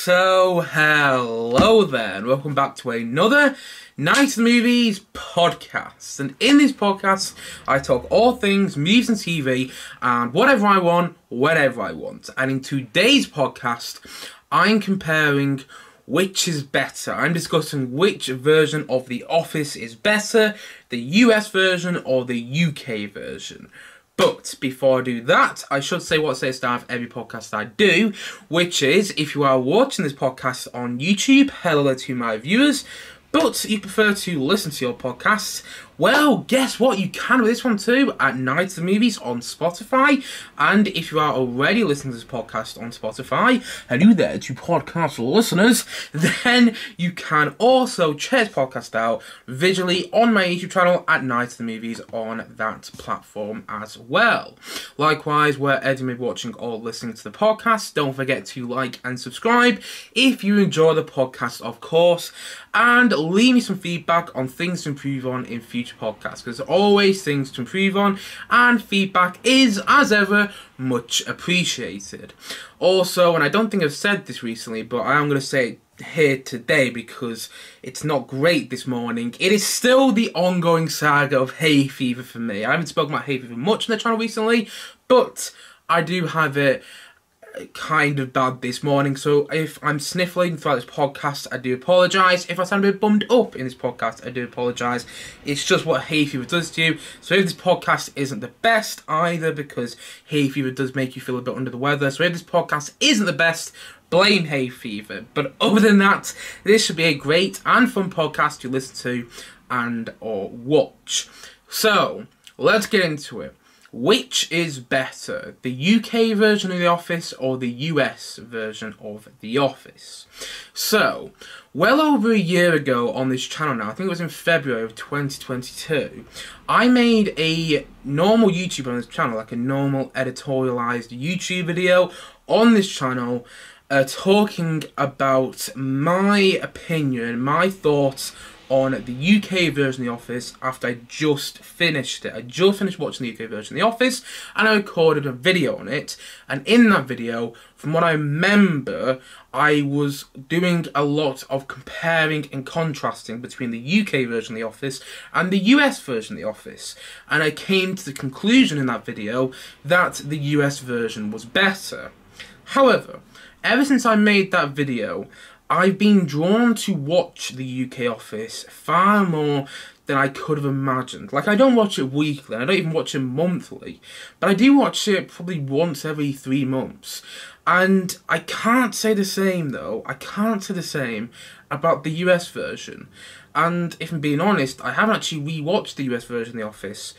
So, hello there, and welcome back to another Night of the Movies podcast. And in this podcast, I talk all things movies and TV, and whatever I want, whenever I want. And in today's podcast, I'm comparing which is better. I'm discussing which version of The Office is better, the US version or the UK version. But before I do that, I should say what I say at the start of every podcast I do, which is, if you are watching this podcast on YouTube, hello to my viewers, but you prefer to listen to your podcasts, well, guess what? You can with this one too, at Night of the Movies on Spotify. And if you are already listening to this podcast on Spotify, hello there to podcast listeners, then you can also check this podcast out visually on my YouTube channel at Night of the Movies on that platform as well. Likewise, wherever you may be watching or listening to the podcast, don't forget to like and subscribe if you enjoy the podcast, of course, and leave me some feedback on things to improve on in future podcasts, because there's always things to improve on, and feedback is, as ever, much appreciated. Also, and I don't think I've said this recently, but I am going to say it here today because it's not great this morning. It is still the ongoing saga of hay fever for me. I haven't spoken about hay fever much on the channel recently, but I do have it kind of bad this morning, so if I'm sniffling throughout this podcast, I do apologise. If I sound a bit bummed up in this podcast, I do apologise. It's just what hay fever does to you. So if this podcast isn't the best either, because hay fever does make you feel a bit under the weather, so if this podcast isn't the best, blame hay fever. But other than that, this should be a great and fun podcast to listen to and or watch. So let's get into it. Which is better, the UK version of The Office or the US version of The Office? So, well over a year ago on this channel now, I think it was in February of 2022, I made a normal YouTube on this channel, like a normal editorialized YouTube video on this channel, talking about my opinion, my thoughts on the UK version of The Office after I just finished it. I just finished watching the UK version of The Office, and I recorded a video on it. And in that video, from what I remember, I was doing a lot of comparing and contrasting between the UK version of The Office and the US version of The Office. And I came to the conclusion in that video that the US version was better. However, ever since I made that video, I've been drawn to watch the UK Office far more than I could have imagined. Like, I don't watch it weekly, I don't even watch it monthly, but I do watch it probably once every 3 months. And I can't say the same, though. I can't say the same about the US version. And if I'm being honest, I haven't actually rewatched the US version of The Office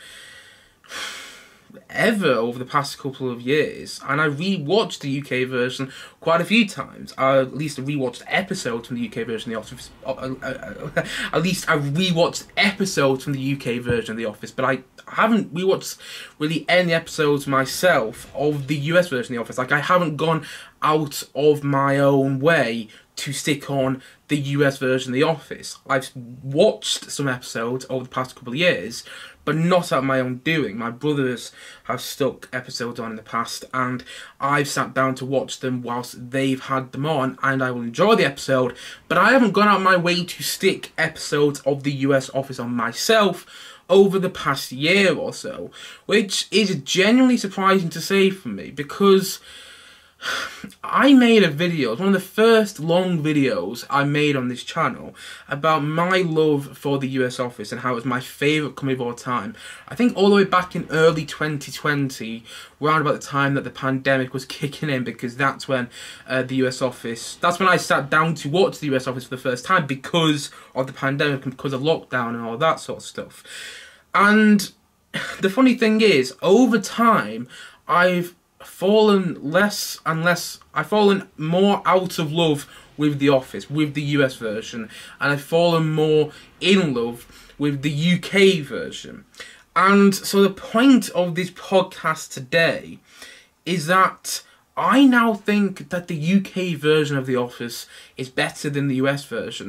ever over the past couple of years, and I rewatched the UK version quite a few times. At least I rewatched episodes from the UK version of The Office. At least I rewatched episodes from the UK version of The Office, but I haven't rewatched really any episodes myself of the US version of The Office. Like, I haven't gone out of my own way to stick on the US version of The Office. I've watched some episodes over the past couple of years, but not out of my own doing. My brothers have stuck episodes on in the past, and I've sat down to watch them whilst they've had them on, and I will enjoy the episode, but I haven't gone out of my way to stick episodes of the US Office on myself over the past year or so, which is genuinely surprising to say for me, because I made a video, it's one of the first long videos I made on this channel, about my love for the US Office and how it was my favourite comedy of all time. I think all the way back in early 2020, around about the time that the pandemic was kicking in, because that's when the US Office, that's when I sat down to watch the US Office for the first time because of the pandemic and because of lockdown and all that sort of stuff. And the funny thing is, over time, I've fallen less and less, I've fallen more out of love with The Office, with the US version, and I've fallen more in love with the UK version. And so the point of this podcast today is that I now think that the UK version of The Office is better than the US version.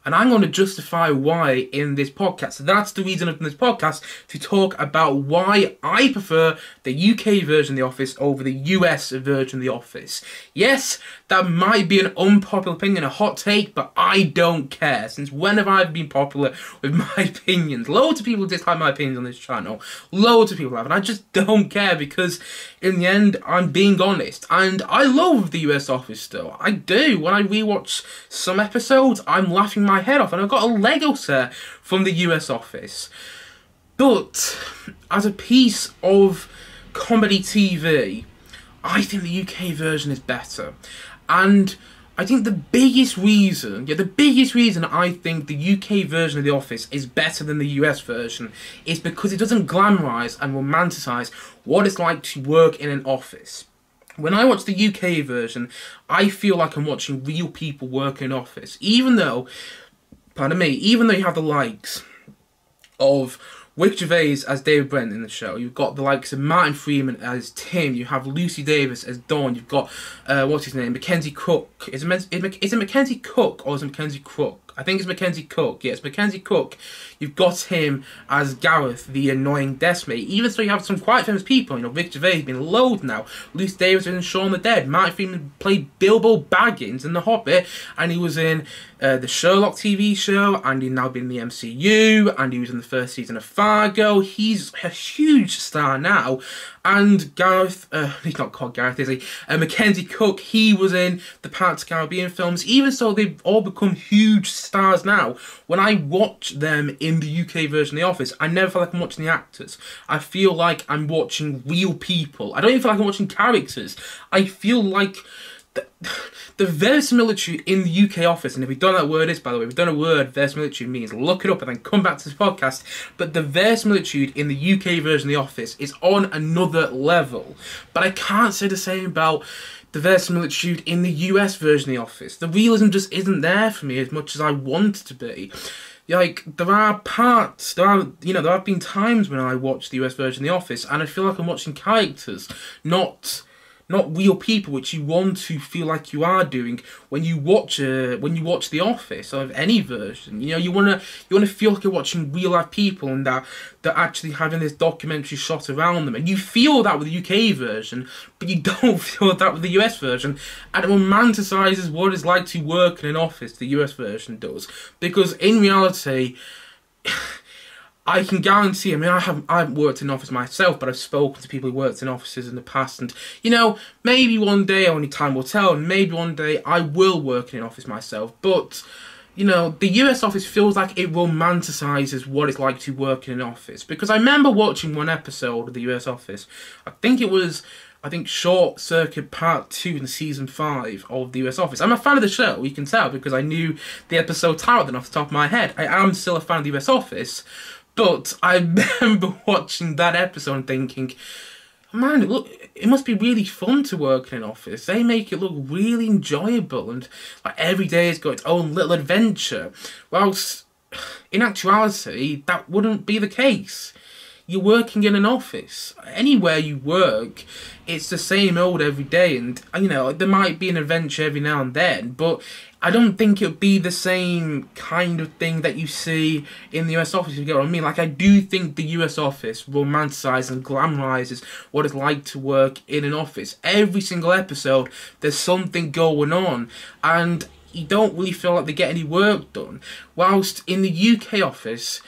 And I'm going to justify why in this podcast. So that's the reason of this podcast, to talk about why I prefer the UK version of The Office over the US version of The Office. Yes, that might be an unpopular opinion, a hot take, but I don't care. Since when have I been popular with my opinions? Loads of people dislike my opinions on this channel. Loads of people have, and I just don't care, because in the end, I'm being honest. And I love the US Office still. I do. When I rewatch some episodes, I'm laughing my head off, and I've got a Lego set from the US Office. But as a piece of comedy TV, I think the UK version is better. And I think the biggest reason I think the UK version of The Office is better than the US version is because it doesn't glamorize and romanticize what it's like to work in an office. When I watch the UK version, I feel like I'm watching real people work in an office. Even though you have the likes of Rick Gervais as David Brent in the show, you've got the likes of Martin Freeman as Tim, you have Lucy Davis as Dawn, you've got, what's his name, Mackenzie Cook. Is it Mackenzie Cook or is it Mackenzie Crook? I think it's Mackenzie Cook. Yeah, it's Mackenzie Cook. You've got him as Gareth, the annoying deskmate. Even so, you have some quite famous people. You know, Rick Gervais has been loads now. Lucy Davis was in Shaun the Dead. Martin Freeman played Bilbo Baggins in The Hobbit, and he was in the Sherlock TV show, and he's now been in the MCU, and he was in the first season of Fargo. He's a huge star now. And Gareth, he's not called Gareth, is he? Mackenzie Cook, he was in the Pirates of the Caribbean films. Even so, they've all become huge stars now. When I watch them in the UK version of The Office, I never feel like I'm watching the actors. I feel like I'm watching real people. I don't even feel like I'm watching characters. I feel like the verisimilitude in the UK Office, and if we don't know what that word is, by the way, if we don't know what word verisimilitude means, look it up and then come back to this podcast. But the verisimilitude in the UK version of The Office is on another level. But I can't say the same about the verisimilitude in the US version of The Office. The realism just isn't there for me as much as I want it to be. Like, there have been times when I watch the US version of The Office and I feel like I'm watching characters, not real people, which you want to feel like you are doing when you watch The Office of any version. You know, you wanna feel like you're watching real life people and that they're actually having this documentary shot around them. And you feel that with the UK version, but you don't feel that with the US version. And it romanticizes what it's like to work in an office, the US version does. Because in reality, I can guarantee, I mean, I haven't worked in an office myself, but I've spoken to people who worked in offices in the past, and, you know, maybe one day, only time will tell, and maybe one day I will work in an office myself, but, you know, the US Office feels like it romanticizes what it's like to work in an office, because I remember watching one episode of the US Office. I think Short Circuit Part 2 in Season 5 of the US Office. I'm a fan of the show, you can tell, because I knew the episode title then off the top of my head. I am still a fan of the US Office, but I remember watching that episode and thinking, man, look, it must be really fun to work in an office. They make it look really enjoyable, and like every day has got its own little adventure. Whilst in actuality, that wouldn't be the case. You're working in an office. Anywhere you work, it's the same old every day, and, you know, there might be an adventure every now and then, but I don't think it would be the same kind of thing that you see in the US Office, if you get what I mean. Like, I do think the US Office romanticizes and glamorizes what it's like to work in an office. Every single episode, there's something going on, and you don't really feel like they get any work done. Whilst in the UK Office,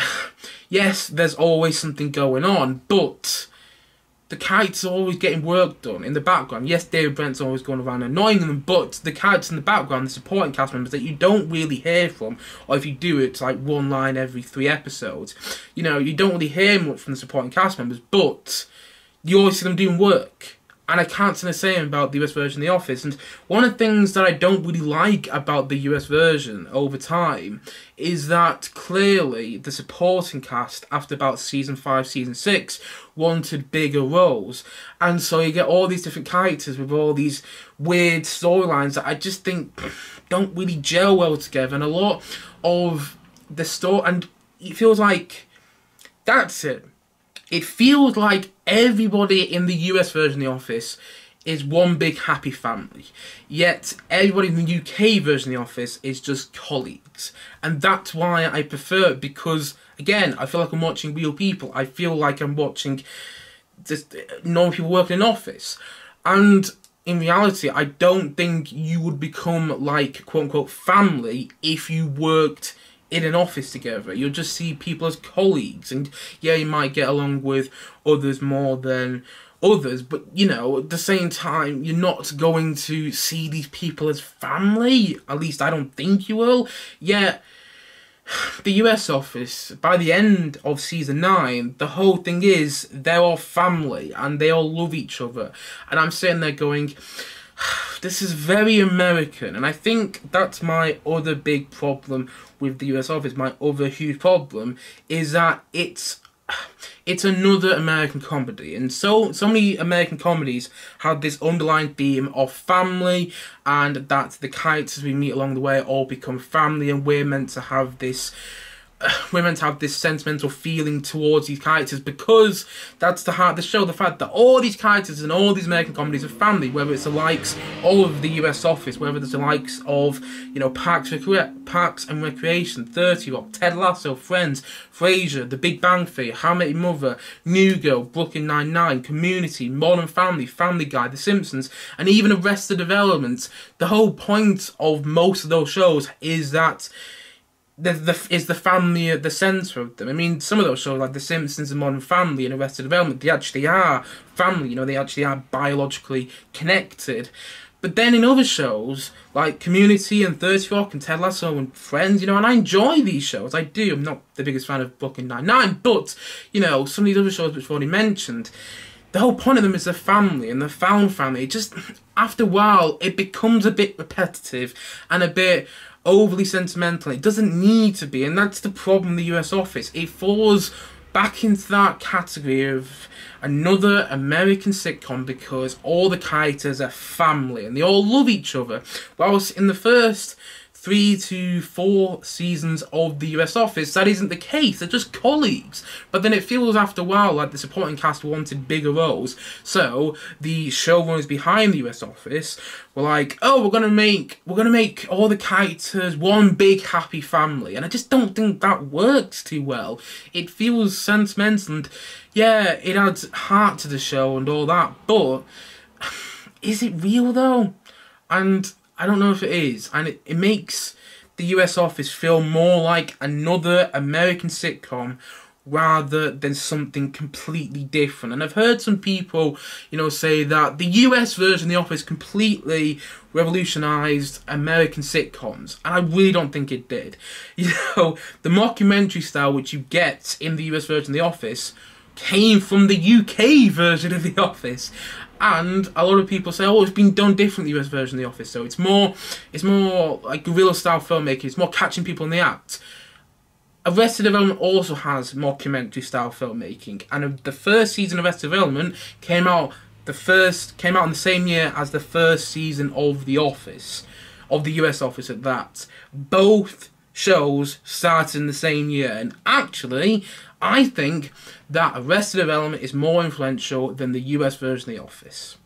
yes, there's always something going on, but the characters are always getting work done in the background. Yes, David Brent's always going around annoying them, but the characters in the background, the supporting cast members that you don't really hear from, or if you do, it's like one line every 3 episodes. You know, you don't really hear much from the supporting cast members, but you always see them doing work. And I can't say the same about the US version of The Office. And one of the things that I don't really like about the US version over time is that clearly the supporting cast, after about Season 5, Season 6, wanted bigger roles. And so you get all these different characters with all these weird storylines that I just think don't really gel well together. And a lot of the story, and it feels like that's it. It feels like everybody in the US version of The Office is one big happy family. Yet everybody in the UK version of The Office is just colleagues. And that's why I prefer it, because, again, I feel like I'm watching real people. I feel like I'm watching just normal people working in an office. And in reality, I don't think you would become like, quote-unquote, family if you worked in an office together. You'll just see people as colleagues, and yeah, you might get along with others more than others, but you know, at the same time, you're not going to see these people as family. At least I don't think you will. Yeah, the US Office, by the end of season 9, the whole thing is they're all family and they all love each other, and I'm sitting there going, this is very American. And I think that's my other big problem with the US Office. My other huge problem is that it's another American comedy, and so many American comedies have this underlying theme of family, and that the characters we meet along the way all become family, and we're meant to have this sentimental feeling towards these characters, because that's the heart of the show. The fact that all these characters and all these American comedies are family, whether it's the likes of the US Office, whether it's the likes of, you know, Parks and Recreation, 30 Rock, Ted Lasso, Friends, Frasier, The Big Bang Theory, How I Met Your Mother, New Girl, Brooklyn Nine-Nine, Community, Modern Family, Family Guy, The Simpsons, and even Arrested Development. The whole point of most of those shows is that is the family at the centre of them. I mean, some of those shows, like The Simpsons and Modern Family and Arrested Development, they actually are family, you know, they actually are biologically connected. But then in other shows, like Community and 30 Rock and Ted Lasso and Friends, you know, and I enjoy these shows, I do. I'm not the biggest fan of Brooklyn Nine-Nine, but, you know, some of these other shows which I've already mentioned, the whole point of them is the family and the found family. It just, after a while, it becomes a bit repetitive and a bit overly sentimental. It doesn't need to be, and that's the problem with the US Office. It falls back into that category of another American sitcom because all the characters are family and they all love each other. Whilst in the first 3 to 4 seasons of the US Office, that isn't the case. They're just colleagues. But then it feels after a while like the supporting cast wanted bigger roles. So the showrunners behind the US Office were like, oh, we're gonna make all the characters one big happy family. And I just don't think that works too well. It feels sentimental, and yeah, it adds heart to the show and all that, but is it real though? And I don't know if it is, and it makes the US Office feel more like another American sitcom rather than something completely different. And I've heard some people, you know, say that the US version of The Office completely revolutionised American sitcoms, and I really don't think it did. You know, the mockumentary style which you get in the US version of The Office came from the UK version of The Office. And a lot of people say, oh, it's been done differently, the US version of The Office. So it's more like guerrilla style filmmaking. It's more catching people in the act. Arrested Development also has mockumentary style filmmaking, and the first season of Arrested Development came out in the same year as the first season of The Office, of the US Office at that. Both shows started in the same year, and actually, I think that Arrested Development is more influential than the US version of The Office.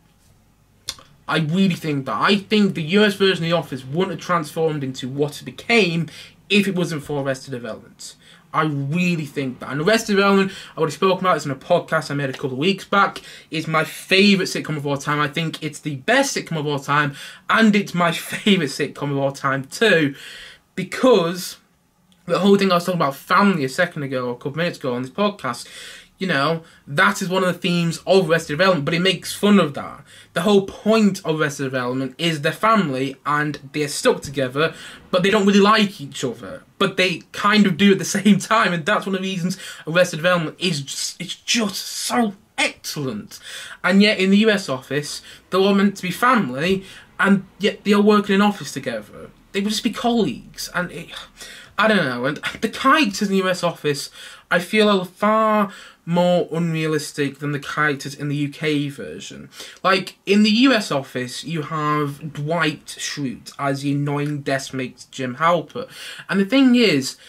I really think that. I think the US version of The Office wouldn't have transformed into what it became if it wasn't for Arrested Development. I really think that. And Arrested Development, I already spoken about this in a podcast I made a couple of weeks back, is my favourite sitcom of all time. I think it's the best sitcom of all time, and it's my favourite sitcom of all time too, because the whole thing I was talking about family a second ago, or a couple of minutes ago on this podcast, you know, that is one of the themes of Arrested Development, but it makes fun of that. The whole point of Arrested Development is their family, and they're stuck together, but they don't really like each other. But they kind of do at the same time, and that's one of the reasons Arrested Development is just so excellent. And yet in the US Office, they're all meant to be family, and yet they all work in an office together. They would just be colleagues, and I don't know. And the characters in the US Office, I feel, are far more unrealistic than the characters in the UK version. Like, in the US Office, you have Dwight Schrute as the annoying desk mate Jim Halpert. And the thing is,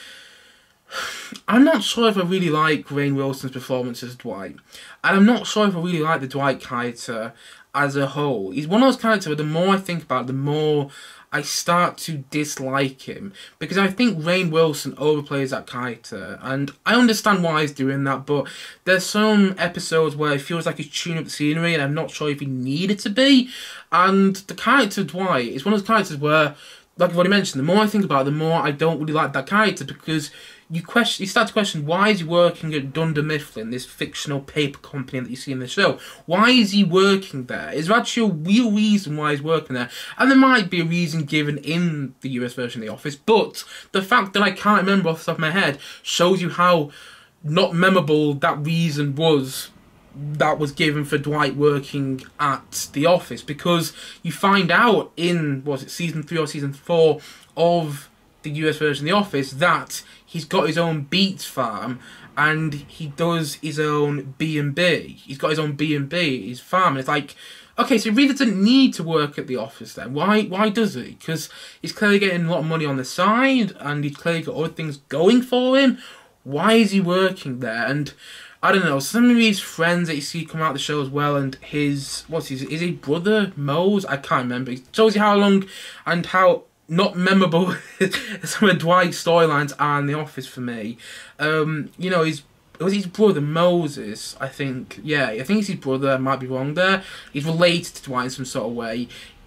I'm not sure if I really like Rainn Wilson's performance as Dwight. And I'm not sure if I really like the Dwight character as a whole. He's one of those characters where the more I think about it, the more I start to dislike him, because I think Rainn Wilson overplays that character, and I understand why he's doing that, but there's some episodes where it feels like he's tuning up the scenery, and I'm not sure if he needed to be. And the character Dwight is one of those characters where, like I've already mentioned, the more I think about it, the more I don't really like that character, because you start to question, why is he working at Dunder Mifflin, this fictional paper company that you see in the show? Why is he working there? Is there actually a real reason why he's working there? And there might be a reason given in the US version of The Office, but the fact that I can't remember off the top of my head shows you how not memorable that reason was that was given for Dwight working at The Office, because you find out in, was it season 3 or season 4 of the US version of The Office, that he's got his own beets farm and he does his own B&B. He's got his own B&B, his farm, and it's like, okay, so he really doesn't need to work at the office then. Why does he? Because he's clearly getting a lot of money on the side and he's clearly got other things going for him. Why is he working there? And I don't know, some of his friends that you see come out of the show as well, and his, is he brother, Mose? I can't remember. It shows you how long and how not memorable some of Dwight's storylines are in The Office for me. You know, it was his brother, Moses, I think. Yeah, I think it's his brother, I might be wrong there. He's related to Dwight in some sort of way.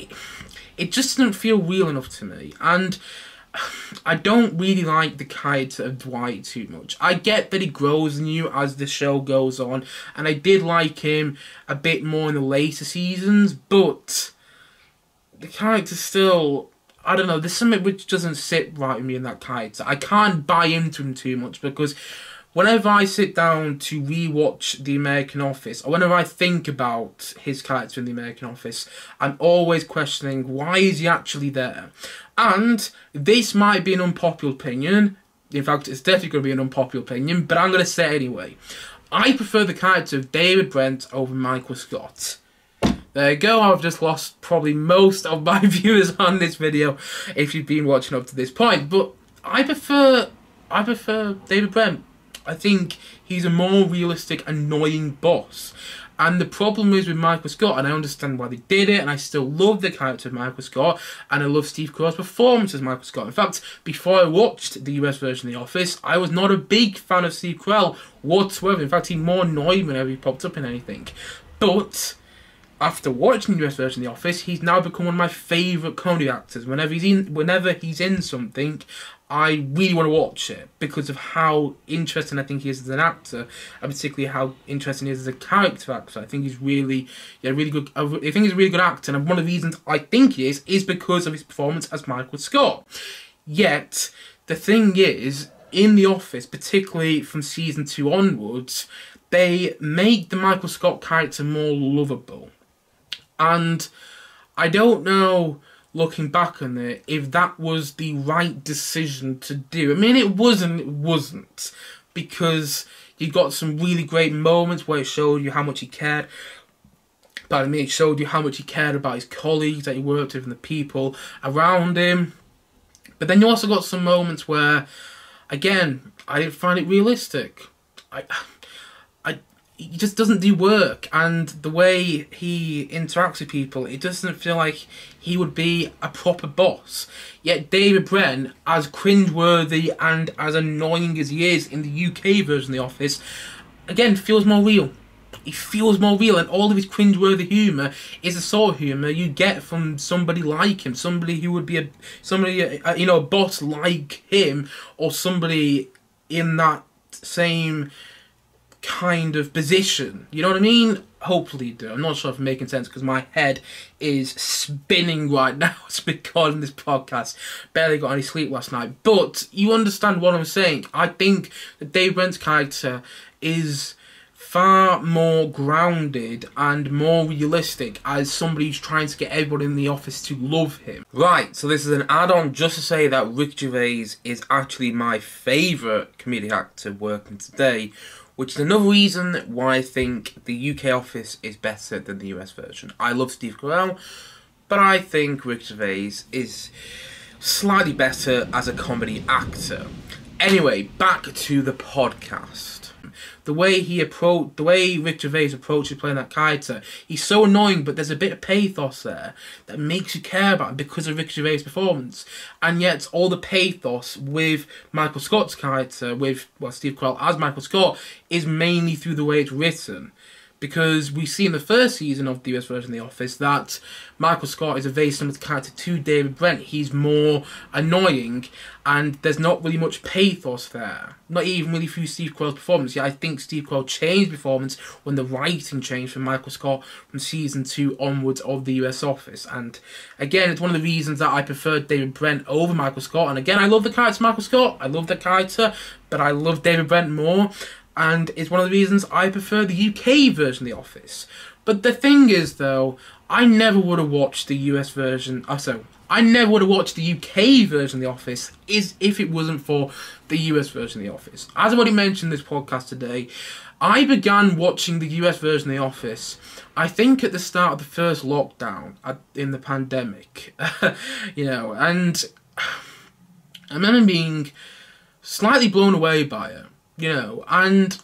It just doesn't feel real enough to me. And I don't really like the character of Dwight too much. I get that he grows on you as the show goes on, and I did like him a bit more in the later seasons, but the character still, I don't know, there's something which doesn't sit right with me in that character. I can't buy into him too much, because whenever I sit down to rewatch The American Office, or whenever I think about his character in The American Office, I'm always questioning, why is he actually there? And this might be an unpopular opinion. In fact, it's definitely going to be an unpopular opinion, but I'm going to say it anyway. I prefer the character of David Brent over Michael Scott. There you go, I've just lost probably most of my viewers on this video if you've been watching up to this point. But I prefer David Brent. I think he's a more realistic, annoying boss. And the problem is with Michael Scott, and I understand why they did it, and I still love the character of Michael Scott, and I love Steve Carell's performance as Michael Scott. In fact, before I watched the US version of The Office, I was not a big fan of Steve Carell whatsoever. In fact, he more annoyed me whenever he popped up in anything. But after watching the US version of The Office, he's now become one of my favourite comedy actors. Whenever he's in something, I really want to watch it because of how interesting I think he is as an actor, and particularly how interesting he is as a character actor. I think he's really good. I think he's a really good actor, and one of the reasons I think he is because of his performance as Michael Scott. Yet the thing is, in The Office, particularly from season 2 onwards, they make the Michael Scott character more lovable. And I don't know, looking back on it, if that was the right decision to do. I mean, it wasn't. Because you got some really great moments where it showed you how much he cared. Pardon me, it showed you how much he cared about his colleagues that he worked with and the people around him. But then you also got some moments where, again, I didn't find it realistic. He just doesn't do work, and the way he interacts with people, it doesn't feel like he would be a proper boss. Yet David Brent, as cringeworthy and as annoying as he is in the UK version of The Office, again, feels more real. He feels more real, and all of his cringeworthy humour is the sort of humour you get from somebody like him, somebody who would be a boss like him, or somebody in that same kind of position. You know what I mean? Hopefully you do. I'm not sure if I'm making sense because my head is spinning right now as we're recording this podcast. Barely got any sleep last night. But you understand what I'm saying. I think that Dave Brent's character is far more grounded and more realistic as somebody who's trying to get everybody in the office to love him. Right, so this is an add-on just to say that Rick Gervais is actually my favourite comedic actor working today, which is another reason why I think the UK Office is better than the US version. I love Steve Carell, but I think Rick Gervais is slightly better as a comedy actor. Anyway, back to the podcast. the way Rick Gervais approaches playing that character, he's so annoying, but there's a bit of pathos there that makes you care about him because of Rick Gervais' performance. And yet, all the pathos with Michael Scott's character, with Steve Carell as Michael Scott, is mainly through the way it's written. Because we see in the first season of the US version of The Office that Michael Scott is a very similar character to David Brent. He's more annoying, and there's not really much pathos there. Not even really through Steve Carell's performance. Yeah, I think Steve Carell changed performance when the writing changed for Michael Scott from season 2 onwards of the US Office. And again, it's one of the reasons that I prefer David Brent over Michael Scott. And again, I love the character Michael Scott. I love the character, but I love David Brent more. And it's one of the reasons I prefer the UK version of The Office. But the thing is, though, I never would have watched the US version. I never would have watched the UK version of The Office if it wasn't for the US version of The Office. As I've already mentioned in this podcast today, I began watching the US version of The Office, I think at the start of the first lockdown in the pandemic. And I remember being slightly blown away by it. And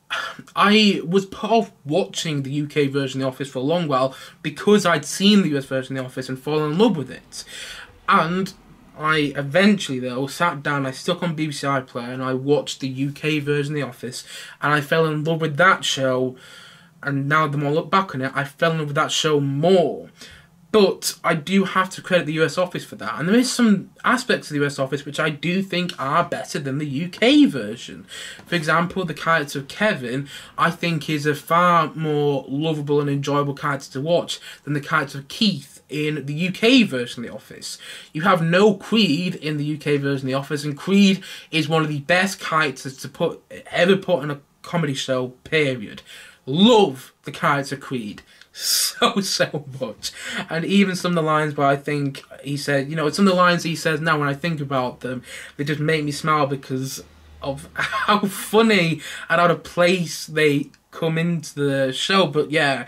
I was put off watching the UK version of The Office for a long while because I'd seen the US version of The Office and fallen in love with it. And I eventually, though, sat down, I stuck on BBC iPlayer and I watched the UK version of The Office, and I fell in love with that show. And now the more I look back on it, I fell in love with that show more. But I do have to credit the US Office for that. And there is some aspects of the US Office which I do think are better than the UK version. For example, the character of Kevin, I think, is a far more lovable and enjoyable character to watch than the character of Keith in the UK version of The Office. You have no Creed in the UK version of The Office, and Creed is one of the best characters to ever put in a comedy show, period. Love the character Creed so much. And even some of the lines where I think he said, some of the lines he says now when I think about them, they just make me smile because of how funny and out of place they come into the show. But yeah,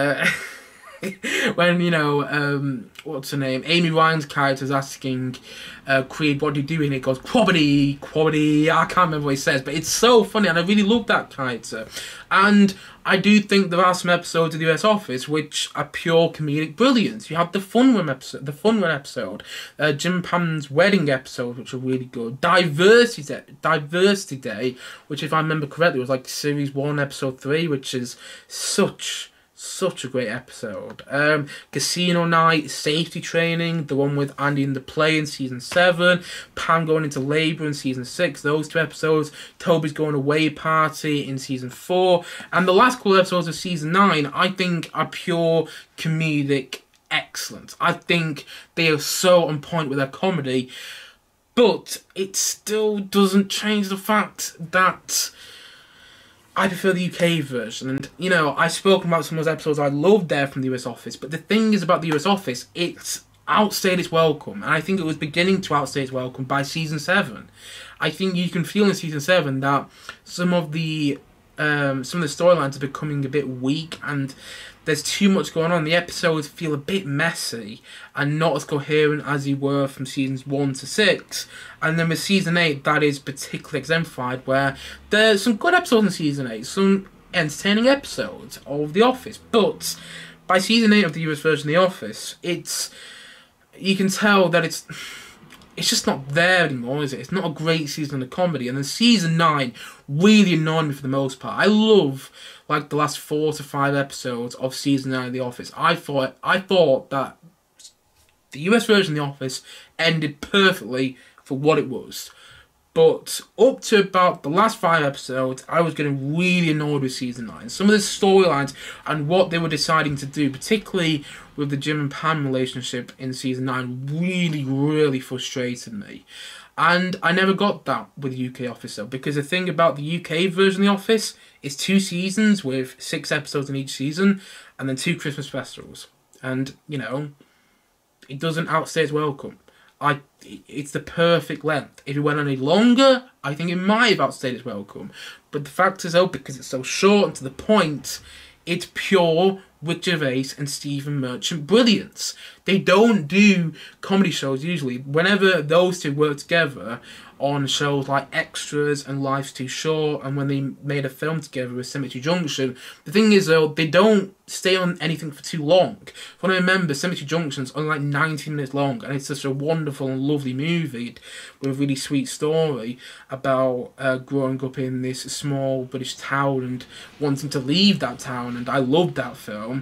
when, what's her name? Amy Ryan's character is asking Creed, what do you do? And it goes, quabity, I can't remember what he says, but it's so funny, and I really love that character. And I do think there are some episodes of the US Office which are pure comedic brilliance. You have the Fun Run episode, Jim Pam's wedding episode, which are really good. Diversity Day, which, if I remember correctly, was like series 1, episode 3, which is such a great episode. Casino Night, Safety Training, the one with Andy and the Play in season 7, Pam going into labour in season 6, those 2 episodes, Toby's going away party in season 4, and the last couple of episodes of season 9, I think, are pure comedic excellence. I think they are so on point with their comedy, but it still doesn't change the fact that I prefer the UK version. And, I've spoken about some of those episodes I loved there from the US Office, but the thing is about the US Office, it's outstayed its welcome, and I think it was beginning to outstay its welcome by season 7. I think you can feel in season 7 that some of the storylines are becoming a bit weak, and there's too much going on. The episodes feel a bit messy and not as coherent as they were from seasons 1 to 6. And then with season 8, that is particularly exemplified, where there's some good episodes in season 8, some entertaining episodes of The Office. But by season 8 of the US version of The Office, you can tell that it's just not there anymore, is it? It's not a great season of comedy. And then season 9 really annoyed me for the most part. I love the last 4 to 5 episodes of season 9 of The Office. I thought that the US version of The Office ended perfectly for what it was. But up to about the last 5 episodes, I was getting really annoyed with season 9. Some of the storylines and what they were deciding to do, particularly with the Jim and Pam relationship in season 9, really, really frustrated me. And I never got that with the UK Office, though, because the thing about the UK version of The Office is 2 seasons with 6 episodes in each season, and then 2 Christmas specials. And, it doesn't outstay its welcome. It's the perfect length. If it went any longer, I think it might have outstayed its welcome. But the fact is, because it's so short and to the point, it's pure Rick Gervais and Stephen Merchant brilliance. They don't do comedy shows usually. Whenever those two work together on shows like Extras and Life's Too Short, and when they made a film together with Cemetery Junction, the thing is though, they don't stay on anything for too long. When I remember, Cemetery Junction's only like 19 minutes long, and it's such a wonderful and lovely movie with a really sweet story about growing up in this small British town and wanting to leave that town, and I loved that film.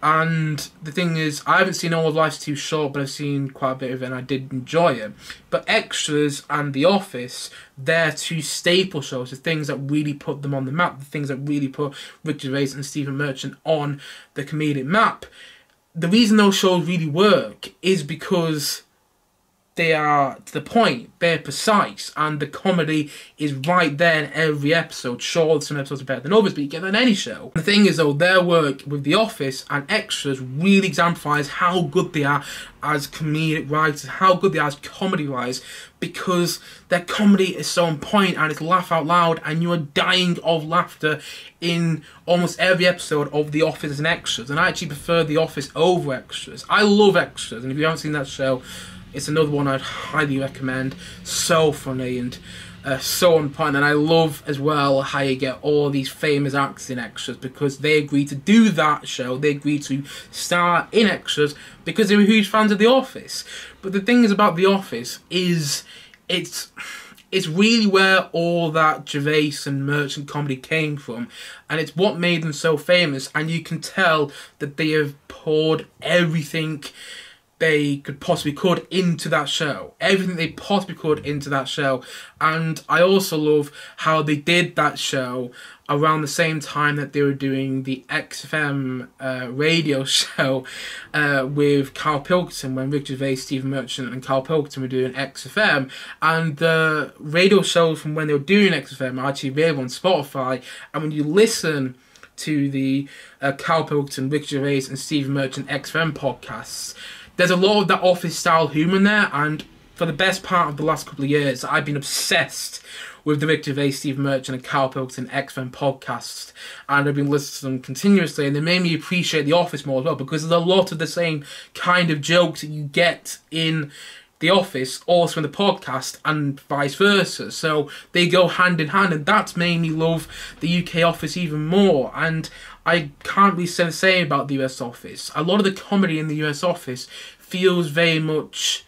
And the thing is, I haven't seen all of Life's Too Short, but I've seen quite a bit of it and I did enjoy it. But Extras and The Office, they're two staple shows, the things that really put them on the map, the things that really put Rick Gervais and Stephen Merchant on the comedic map. The reason those shows really work is because they are to the point, they're precise, and the comedy is right there in every episode. Sure, some episodes are better than others, but you get that in any show. The thing is though, their work with The Office and Extras really exemplifies how good they are as comedic writers, how good they are as comedy writers, because their comedy is so on point and it's laugh out loud and you are dying of laughter in almost every episode of The Office and Extras. And I actually prefer The Office over Extras. I love Extras, and if you haven't seen that show, it's another one I'd highly recommend. So funny and so on point. And I love as well how you get all these famous actors in Extras, because they agreed to do that show. They agreed to star in Extras because they were huge fans of The Office. But the thing is about The Office is it's really where all that Gervais and Merchant comedy came from, and it's what made them so famous. And you can tell that they have poured everything they could into that show. Everything they possibly could into that show. And I also love how they did that show around the same time that they were doing the XFM radio show with Carl Pilkington, when Rick Gervais, Stephen Merchant and Carl Pilkington were doing XFM. And the radio shows from when they were doing XFM are actually available on Spotify. And when you listen to the Carl Pilkington, Rick Gervais and Stephen Merchant XFM podcasts, there's a lot of that Office-style humour in there, and for the best part of the last couple of years, I've been obsessed with the Rick Gervais, Stephen Merchant and Carl Pilkington XFM podcasts, and I've been listening to them continuously, and they made me appreciate The Office more as well, because there's a lot of the same kind of jokes that you get in The Office also in the podcast, and vice versa. So they go hand in hand, and that's made me love the UK Office even more. And I can't really say the same about the US Office. A lot of the comedy in the US Office feels very much,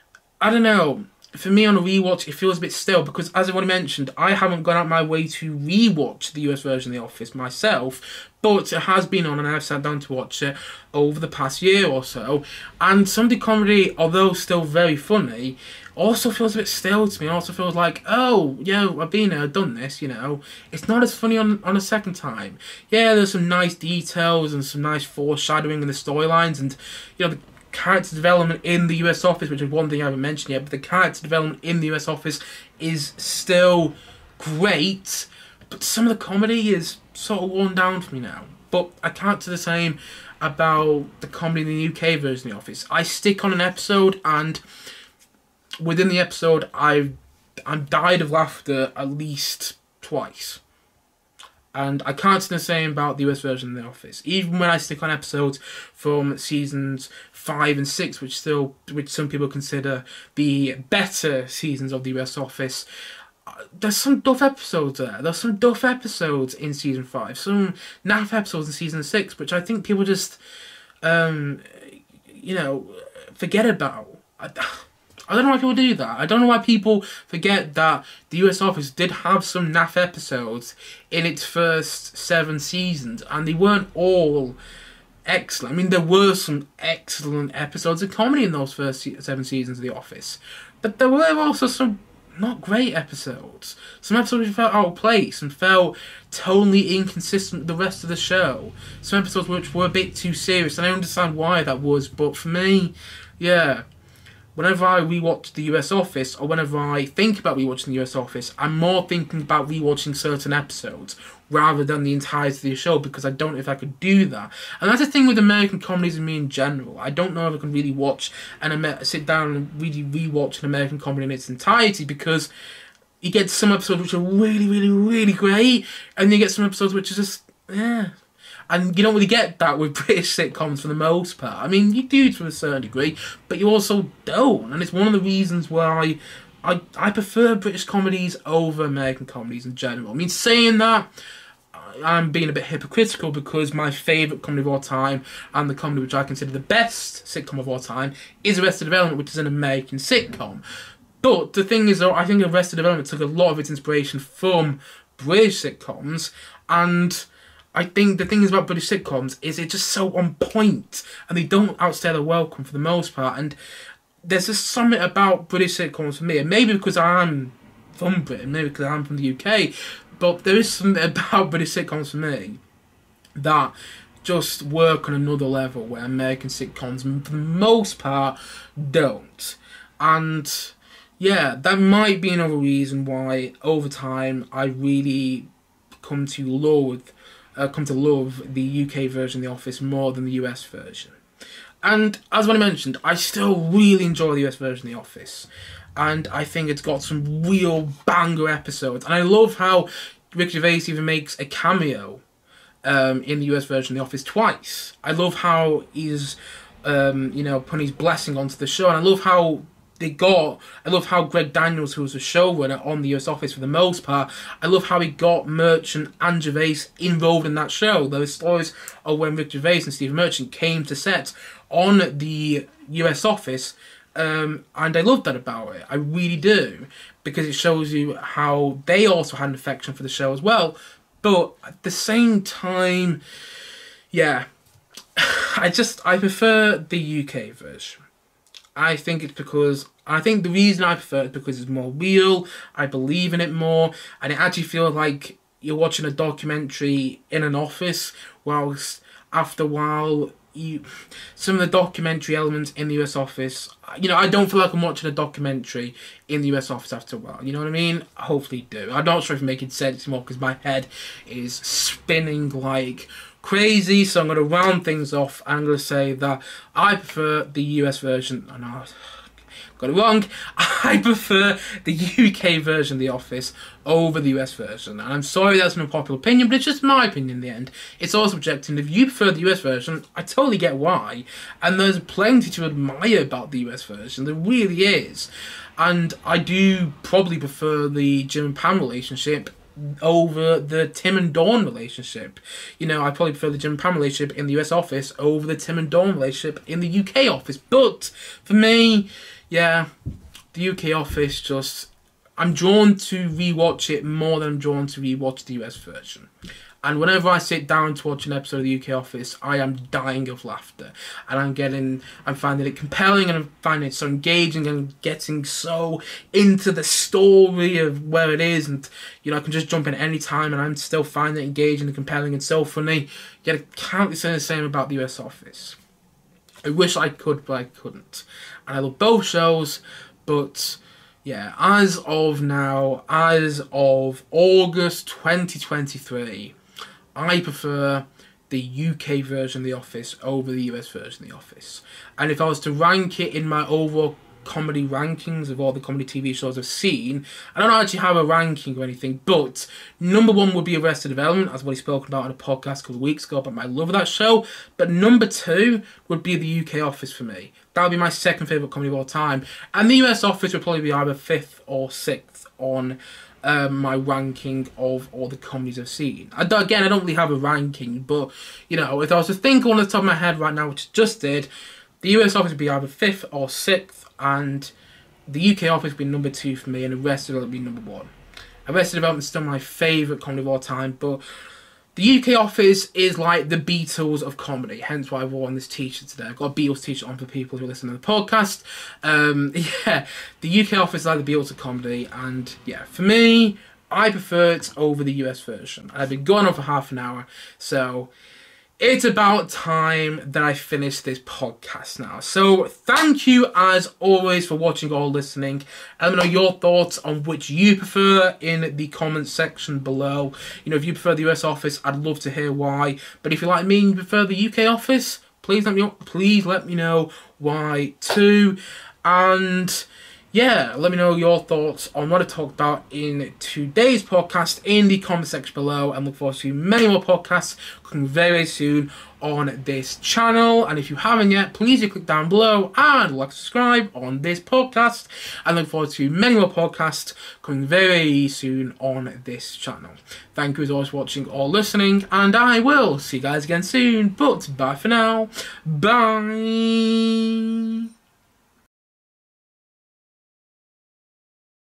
I don't know, for me on a rewatch it feels a bit stale, because as I've already mentioned, I haven't gone out my way to rewatch the US version of The Office myself, but it has been on and I've sat down to watch it over the past year or so, and some of the comedy, although still very funny, also feels a bit stale to me. It also feels like, oh, yeah, I've been there, I've done this, you know. It's not as funny on a second time. Yeah, there's some nice details and some nice foreshadowing in the storylines, and, you know, the character development in the US Office, which is one thing I haven't mentioned yet, but the character development in the US Office is still great, but some of the comedy is sort of worn down for me now. But I can't say the same about the comedy in the UK version of The Office. I stick on an episode, and within the episode, I'm died of laughter at least twice. And I can't say the same about the US version of The Office. Even when I stick on episodes from seasons 5 and 6, which some people consider the better seasons of the US Office, there's some duff episodes there. There's some duff episodes in season 5, some naff episodes in season 6, which I think people just, you know, forget about. I don't know why people do that. I don't know why people forget that the US Office did have some naff episodes in its first 7 seasons, and they weren't all excellent. I mean, there were some excellent episodes of comedy in those first 7 seasons of The Office, but there were also some not great episodes. Some episodes which felt out of place and felt totally inconsistent with the rest of the show. Some episodes which were a bit too serious, and I understand why that was, but for me, yeah. Whenever I rewatch the US Office, or whenever I think about rewatching the US Office, I'm more thinking about rewatching certain episodes rather than the entirety of the show, because I don't know if I could do that. And that's the thing with American comedies and me in general. I don't know if I can really watch sit down and really rewatch an American comedy in its entirety, because you get some episodes which are really, really, really great, and you get some episodes which are just, yeah. And you don't really get that with British sitcoms for the most part. I mean, you do to a certain degree, but you also don't. And it's one of the reasons why I prefer British comedies over American comedies in general. I mean, saying that, I'm being a bit hypocritical because my favourite comedy of all time, and the comedy which I consider the best sitcom of all time, is Arrested Development, which is an American sitcom. But the thing is, though, I think Arrested Development took a lot of its inspiration from British sitcoms, and I think the thing is about British sitcoms is it's just so on point, and they don't outstay their welcome for the most part, and there's just something about British sitcoms for me, and maybe because I'm from Britain, maybe because I'm from the UK, but there is something about British sitcoms for me that just work on another level where American sitcoms, for the most part, don't. And yeah, that might be another reason why, over time, I really come to love the UK version of The Office more than the US version. And as I mentioned, I still really enjoy the US version of The Office. And I think it's got some real banger episodes. And I love how Rick Gervais even makes a cameo in the US version of The Office twice. I love how he's, putting his blessing onto the show. And I love how Greg Daniels, who was the showrunner on the US Office for the most part, I love how he got Merchant and Gervais involved in that show. There were stories of when Rick Gervais and Steve Merchant came to set on the US Office, and I love that about it. I really do, because it shows you how they also had an affection for the show as well. But at the same time, yeah, I prefer the UK version. I think the reason I prefer it is because it's more real, I believe in it more, and it actually feels like you're watching a documentary in an office, whilst after a while, some of the documentary elements in the US Office, I don't feel like I'm watching a documentary in the US Office after a while, you know what I mean? Hopefully you do. I'm not sure if I'm making sense anymore because my head is spinning like crazy, so I'm going to round things off and I'm going to say that I prefer the US version. Got it wrong. I prefer the UK version of The Office over the US version. And I'm sorry that's an unpopular opinion, but it's just my opinion in the end. It's all subjective. If you prefer the US version, I totally get why. And there's plenty to admire about the US version. There really is. And I do probably prefer the Jim and Pam relationship over the Tim and Dawn relationship. I probably prefer the Jim and Pam relationship in the US Office over the Tim and Dawn relationship in the UK Office. But for me, yeah, the UK Office I'm drawn to rewatch it more than I'm drawn to rewatch the US version. And whenever I sit down to watch an episode of the UK Office, I am dying of laughter. And I'm finding it compelling, and I'm finding it so engaging, and getting so into the story of where it is. And, I can just jump in any time, and I'm still finding it engaging and compelling and so funny. Yet I can't say the same about the US Office. I wish I could, but I couldn't. And I love both shows, but yeah, as of now, as of August 2023, I prefer the UK version of The Office over the US version of The Office. And if I was to rank it in my overall comedy rankings of all the comedy TV shows I've seen, I don't actually have a ranking or anything, but number one would be Arrested Development, as what he spoke about on a podcast a couple of weeks ago about my love of that show. But number two would be the UK Office for me. That would be my second favourite comedy of all time. And the US Office would probably be either 5th or 6th on my ranking of all the comedies I've seen. I don't really have a ranking, but, if I was to think on the top of my head right now, which I just did, the US Office would be either 5th or 6th, and the UK Office would be number 2 for me, and Arrested Development would be number 1. Arrested Development is still my favourite comedy of all time, but the UK Office is like the Beatles of comedy, hence why I wore on this t-shirt today. I've got a Beatles t-shirt on for people who listen to the podcast. Yeah, the UK Office is like the Beatles of comedy, and yeah, for me, I prefer it over the US version. I've been going on for half an hour, so it's about time that I finish this podcast now. So thank you as always for watching or listening. Let me know your thoughts on which you prefer in the comments section below. If you prefer the US Office, I'd love to hear why. But if you like me and you prefer the UK Office, please let me know why too. And yeah, let me know your thoughts on what I talked about in today's podcast in the comment section below, and look forward to many more podcasts coming very, very soon on this channel. And if you haven't yet, please do click down below and like, subscribe on this podcast, and look forward to many more podcasts coming very soon on this channel. Thank you as always for watching or listening, and I will see you guys again soon, but bye for now. Bye.